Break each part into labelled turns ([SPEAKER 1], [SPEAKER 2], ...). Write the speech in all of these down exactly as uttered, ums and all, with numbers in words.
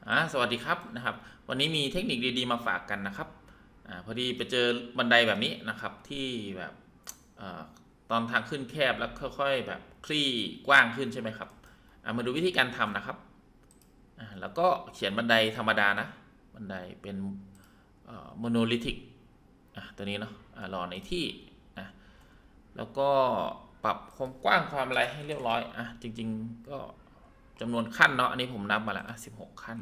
[SPEAKER 1] อ่าสวัสดีครับนะครับวันนี้มีเทคนิคดีๆมาฝากกันนะครับอ่าพอดีไปเจอบันไดแบบนี้นะครับที่แบบอตอนทางขึ้นแคบแล้วค่อยๆแบบคลี่กว้างขึ้นใช่ไหมครับอ่ามาดูวิธีการทำนะครับอ่าแล้วก็เขียนบันไดธรรมดานะบันไดเป็นโมโนลิธิกอ่ะตัวนี้เนาะอ่ารอในที่อ่ะแล้วก็ปรับความกว้างความอะไรให้เรียบร้อยอ่ะจริงๆก็จำนวนขั้นเนาะอันนี้ผมนับมาแล้วสิบหกขั้น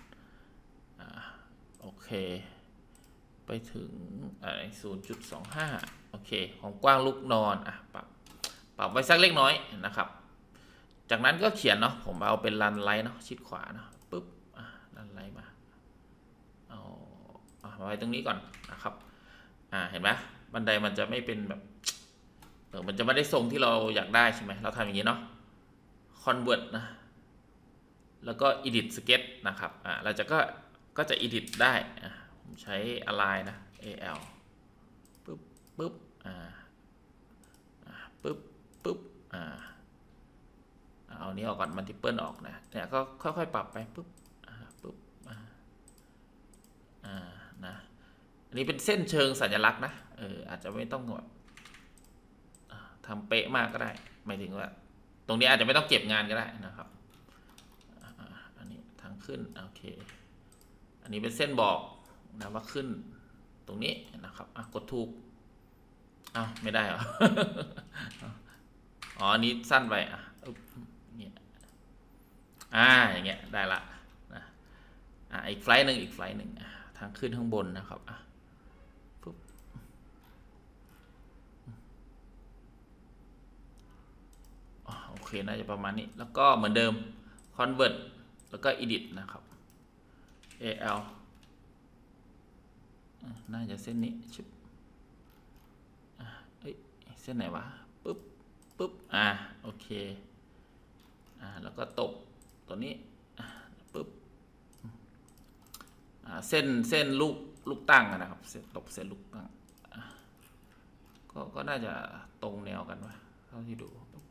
[SPEAKER 1] โอเคไปถึงศูนย์จุดสองห้าโอเคของกว้างลูกนอนอ่ะปรับปรับไว้สักเล็กน้อยนะครับจากนั้นก็เขียนเนาะผมเอาเป็นรันไลท์เนาะชิดขวาเนาะปุ๊บอ่ะรันไลท์มาเอาเอาไว้ตรงนี้ก่อนนะครับอ่าเห็นไหมบันไดมันจะไม่เป็นแบบเออมันจะไม่ได้ทรงที่เราอยากได้ใช่ไหมเราทำอย่างนี้เนาะ convert นะแล้วก็ edit sketch นะครับอ่าเราจะก็ก็จะ edit ได้อ่าผมใช้ align นะ al ปึ๊บปึ๊บอ่าปึ๊บปึ๊บอ่าเอานี้ออกก่อน multiple ออกนะเนี่ยก็ค่อยๆปรับไปปึ๊บอ่าปึ๊บอ่าอ่านะอันนี้เป็นเส้นเชิงสัญลักษณ์นะเอออาจจะไม่ต้องแบบทำเป๊ะมากก็ได้หมายถึงว่าตรงนี้อาจจะไม่ต้องเก็บงานก็ได้นะครับอันนี้ทางขึ้นโอเคอันนี้เป็นเส้นบอกนะว่าขึ้นตรงนี้นะครับกดถูกอ้าวไม่ได้เหรอ อ๋ออันนี้สั้นไปอ่ะเนี่ยอ่าอย่างเงี้ยได้ละนะอ่าอีกไฟล์หนึ่งอีกไฟล์หนึ่งทางขึ้นข้างบนนะครับอ่ะปุ๊บโอเคน่าจะประมาณนี้แล้วก็เหมือนเดิม convert แล้วก็ edit นะครับ al น่าจะเส้นนี้ชิบเอ้ยเส้นไหนวะปุ๊บปุ๊บอ่าโอเคอ่าแล้วก็ตบตัวนี้ปุ๊บอ่าเส้นเส้นลูกลูกตั้งนะครับเส้นตบเส้นลูกตั้งก็ก็น่าจะตรงแนวกันวะเท่าที่ดู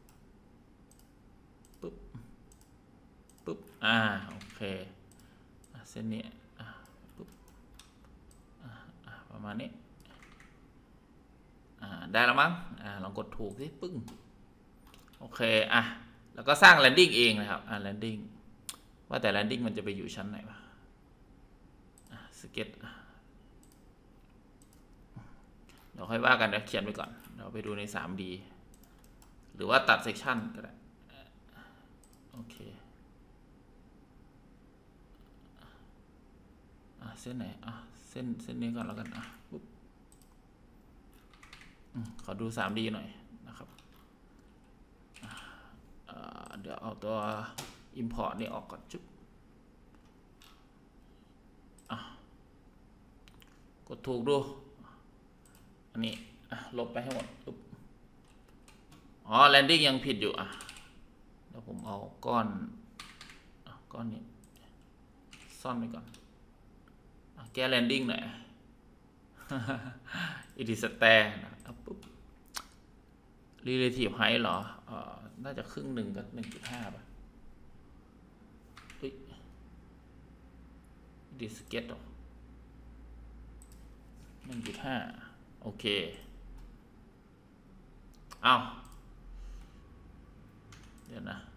[SPEAKER 1] ปุ๊บปุ๊บอ่าโอเคเส้นนี้ปุ๊บประมาณนี้ได้แล้วมั้งอ่าลองกดถูกสิปึ้งโอเคอ่ะแล้วก็สร้างแลนดิ้งเองนะครับอ่าแลนดิ้งว่าแต่แลนดิ้งมันจะไปอยู่ชั้นไหนวะอ่ะสเก็ตเดี๋ยวค่อยว่ากันเดี๋ยวเขียนไปก่อนเดี๋ยวไปดูใน ทรีดี หรือว่าตัดเซกชันก็ได้โอเคอ่ะเส้นไหนอ่ะเส้นเส้นนี้ก่อนแล้วกันอ่ะปุ๊บขอดู ทรีดี หน่อยนะครับเดี๋ยวเอาตัว import นี่ออกก่อนจุ๊บกดถูกดูอันนี้ลบไปให้หมดปุ๊บอ๋อ landing ยังผิดอยู่อ่ะเดี๋ยวผมเอาก้อนก้อนนี้ซ่อนไปก่อนแก้ landing หน่อย edit star นะปุ๊บ relative height เหรอเอ่อน่าจะครึ่งหนึ่งกับ หนึ่งจุดห้า ป่ะเฮ้ย edit sketch หรอ หนึ่งจุดห้า โอเคอ้าวเดี๋ยวนะ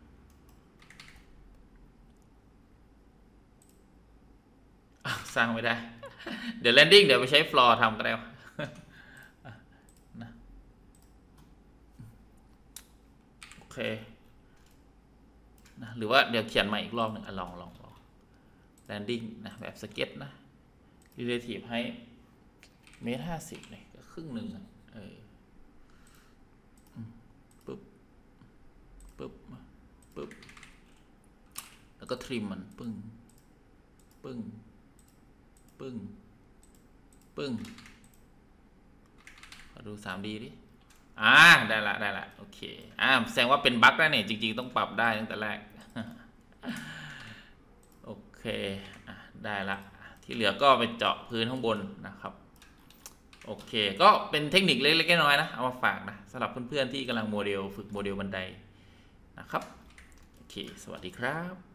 [SPEAKER 1] สร้างไม่ได้เดี๋ยว landing เดี๋ยวไปใช้ floor ทำก็ได้นะโอเคนะหรือว่าเดี๋ยวเขียนใหม่อีกรอบหนึ่งลองลองลอง landing นะแบบสเก็ตนะ relative height เมตรห้าสิบเลยก็ครึ่งหนึ่งเออปึ๊บปึ๊บปึ๊บแล้วก็ทริมมันปึ้งปึ้งปึ้งปึ้งมาดู ทรีดี ดิอ่าได้ละได้ละโอเคอ่าแสดงว่าเป็นบั๊กแล้วเนี่ยจริงๆต้องปรับได้ตั้งแต่แรกโอเคอ่ะได้ละที่เหลือก็ไปเจาะพื้นข้างบนนะครับโอเคก็เป็นเทคนิคเล็กๆน้อยๆนะเอามาฝากนะสำหรับเพื่อนๆที่กำลังโมเดลฝึกโมเดลบันไดนะครับโอเคสวัสดีครับ